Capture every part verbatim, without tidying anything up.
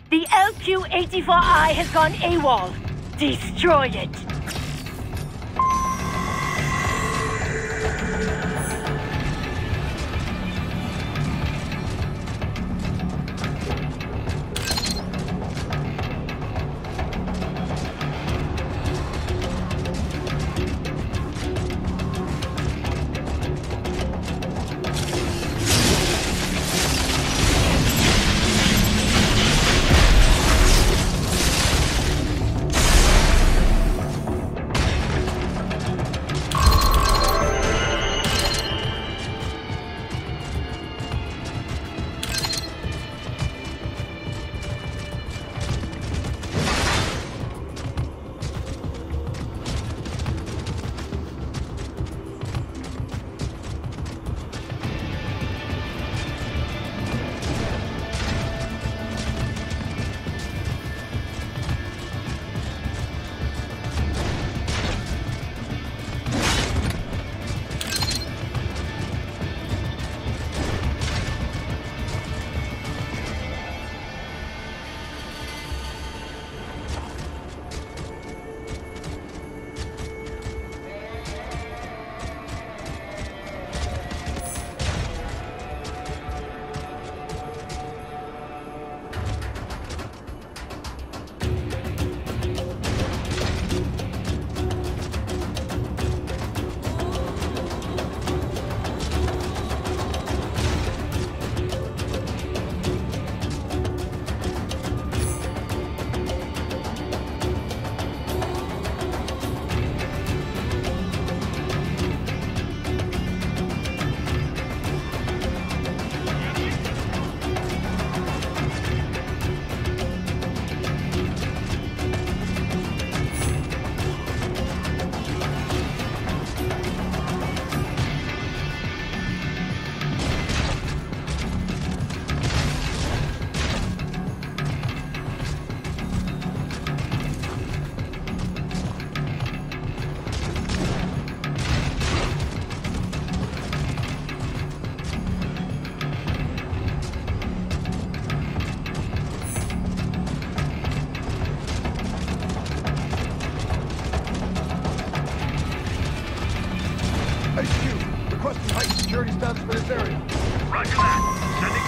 The L Q eighty-four I has gone AWOL. Destroy it. security status for this area. Roger that. Sending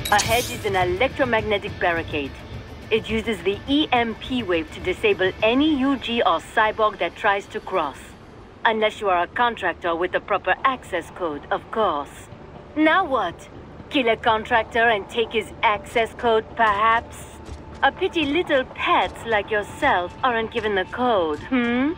Ahead is an electromagnetic barricade. It uses the E M P wave to disable any U G or cyborg that tries to cross. Unless you are a contractor with the proper access code, of course. Now what? Kill a contractor and take his access code, perhaps? A pity little pets like yourself aren't given the code, hmm?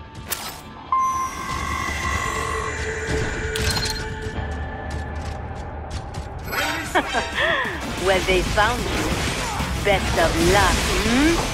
Well, they found you. Best of luck, hmm?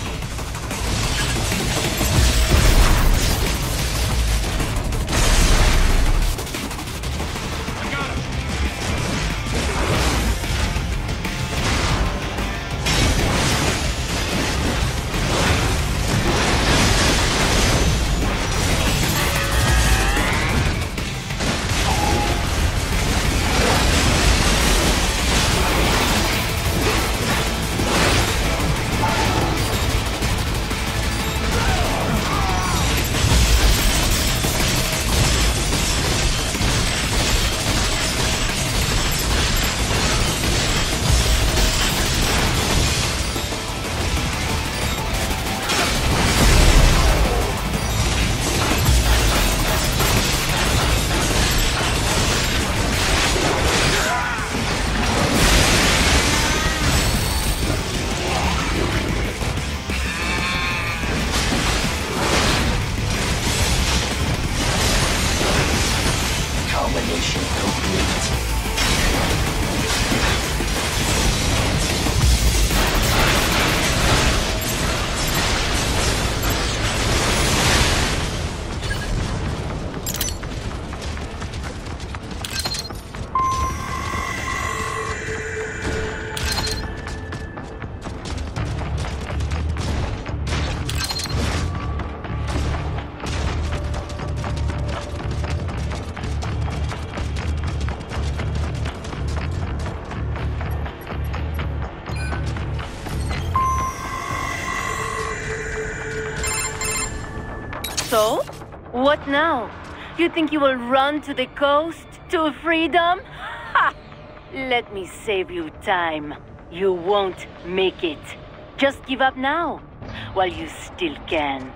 So? What now? You think you will run to the coast? To freedom? Ha! Let me save you time. You won't make it. Just give up now, while you still can.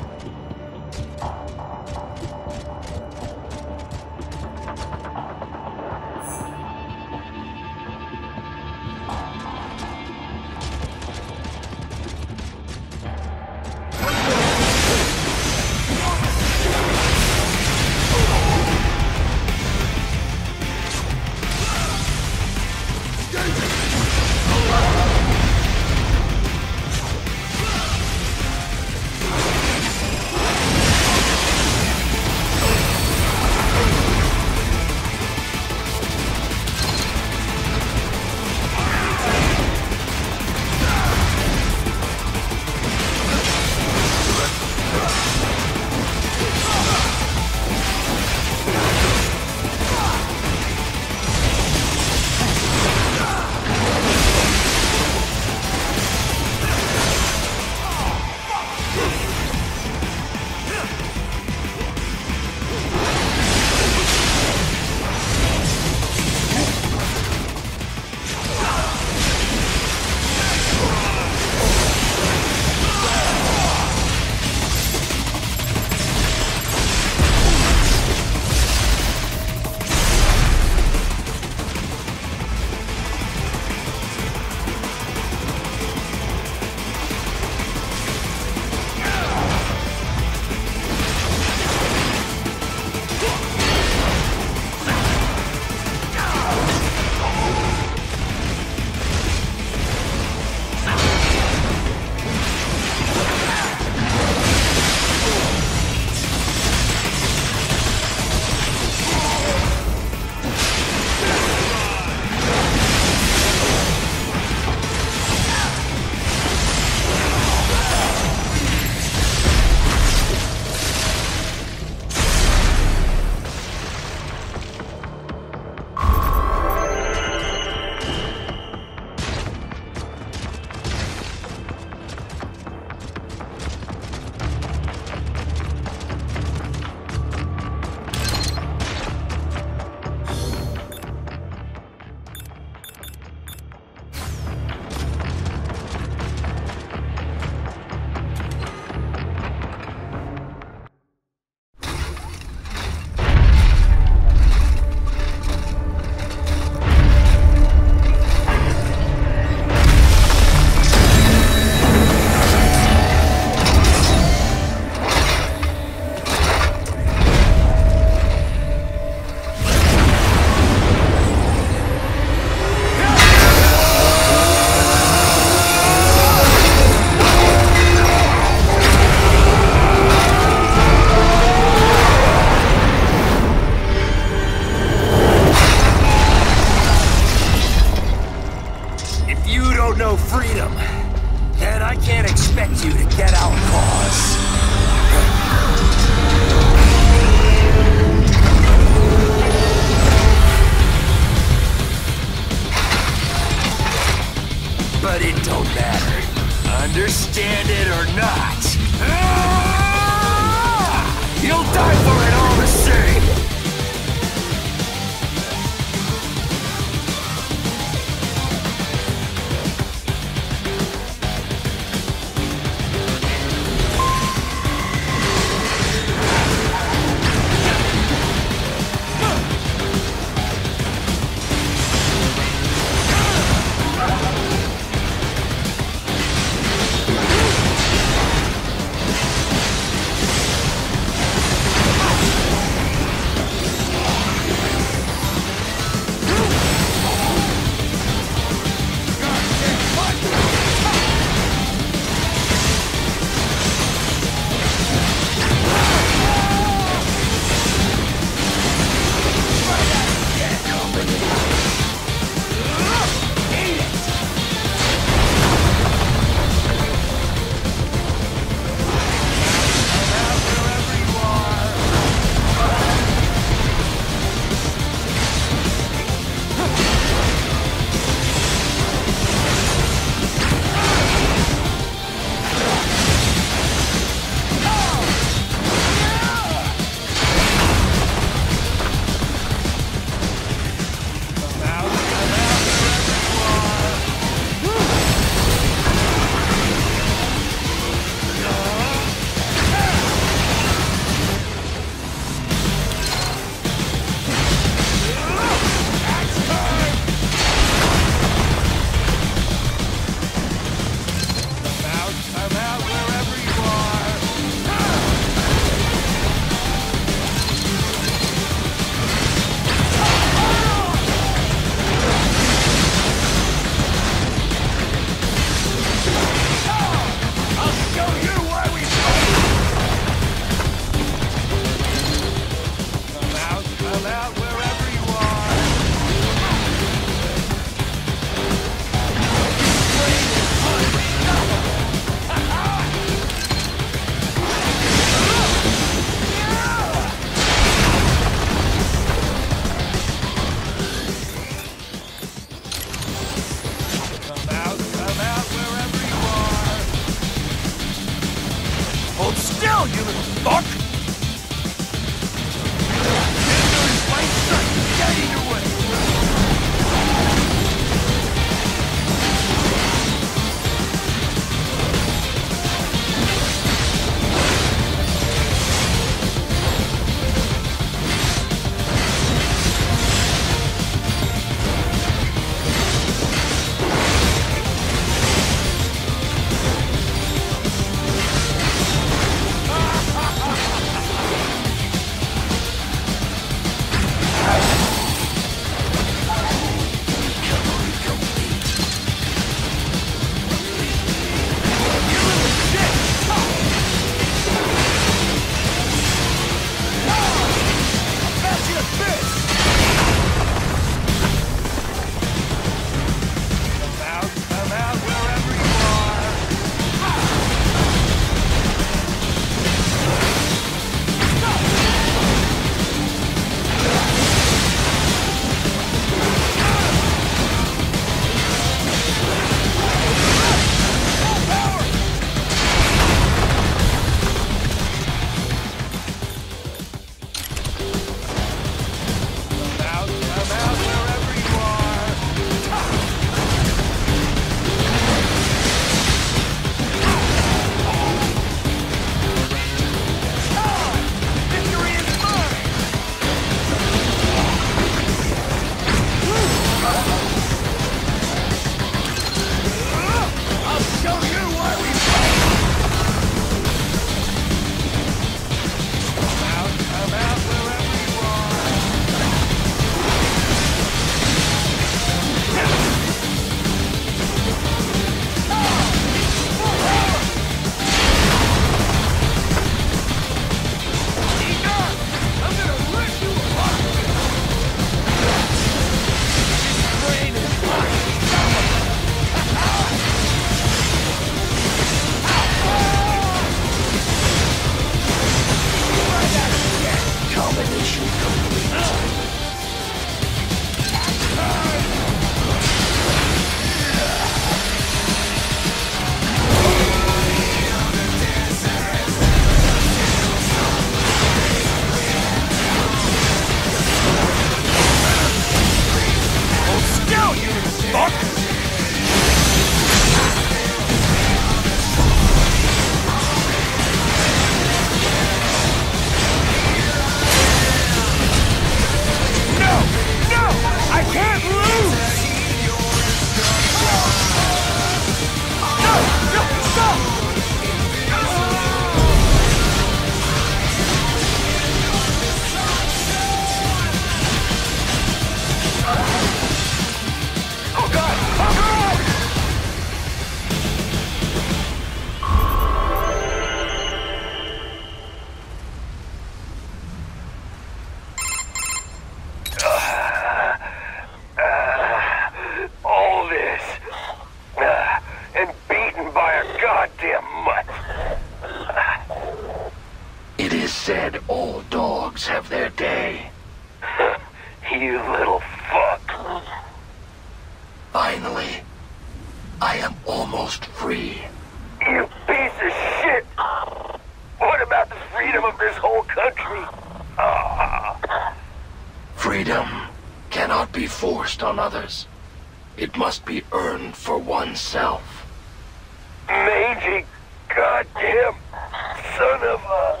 You little fuck. Finally, I am almost free. You piece of shit! What about the freedom of this whole country? Ah. Freedom cannot be forced on others. It must be earned for oneself. Mangy, goddamn son of a...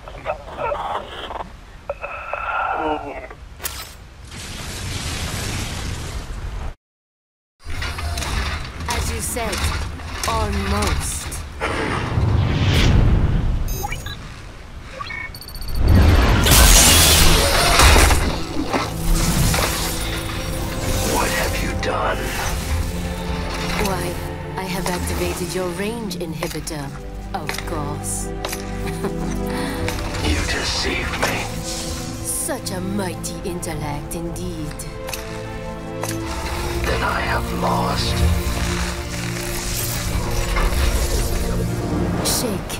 As you said, almost. What have you done? Why, I have activated your range inhibitor, of course. You deceived me. Such a mighty intellect indeed. Then I have lost. Shake.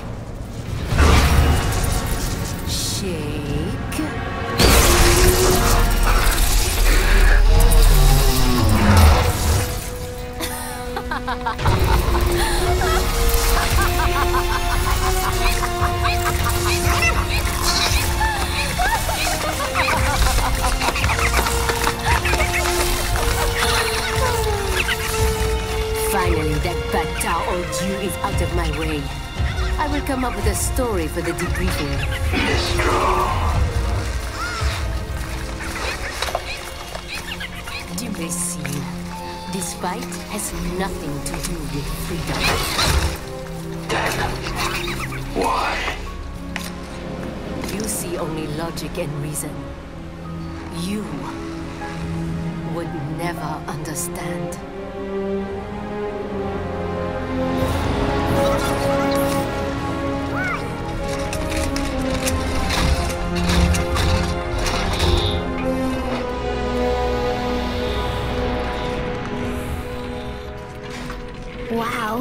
Shake. Finally, that Batao old Jew is out of my way. I will come up with a story for the debriefing. Mistral. Imbecile. This fight has nothing to do with freedom. Then, why? You see only logic and reason. You would never understand. Wow.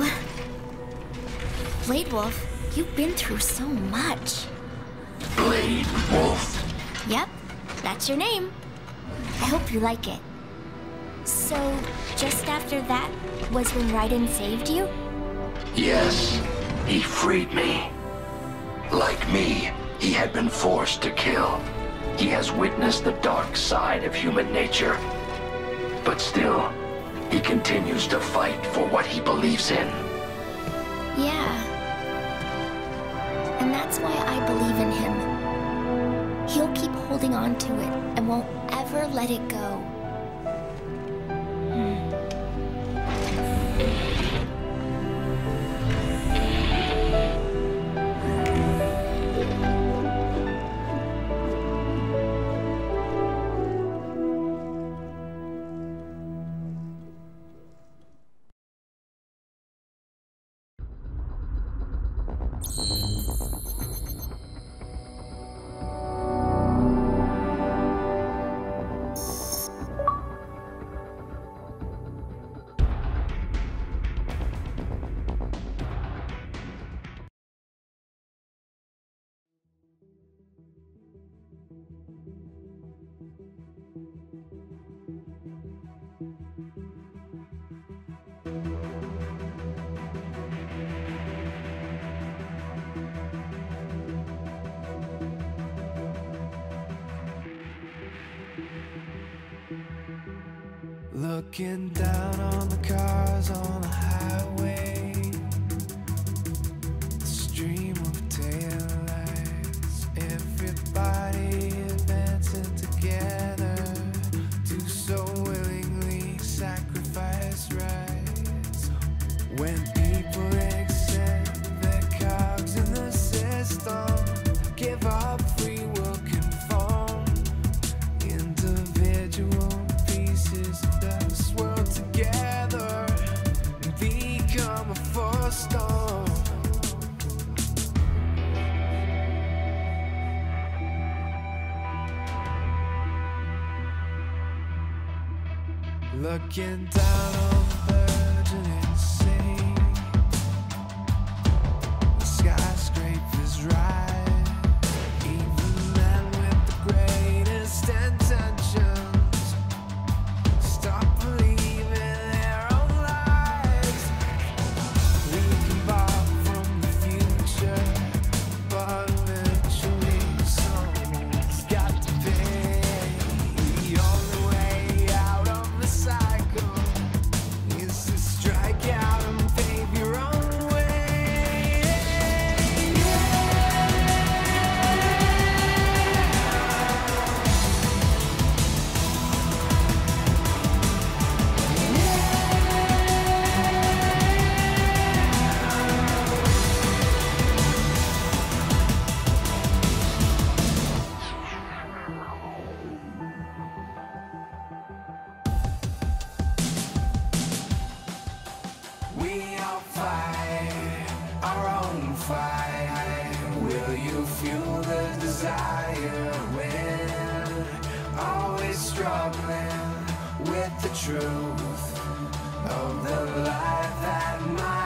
Blade Wolf, you've been through so much. Blade Wolf. Yep, that's your name. I hope you like it. So, just after that was when Raiden saved you? Yes, he freed me. Like me, he had been forced to kill. He has witnessed the dark side of human nature. But still, he continues to fight for what he believes in. Yeah. And that's why I believe in him. He'll keep holding on to it and won't ever let it go. Looking down on the cars on the highway, the stream of taillights, everybody advancing together to so willingly sacrifice rights. When people accept their cogs in the system, give up free will, conform, individual pieces that swirl together and become a force storm. Looking down on the burgeoning city, the skyscrapers rise, even men with the greatest intentions is struggling with the truth of the life that might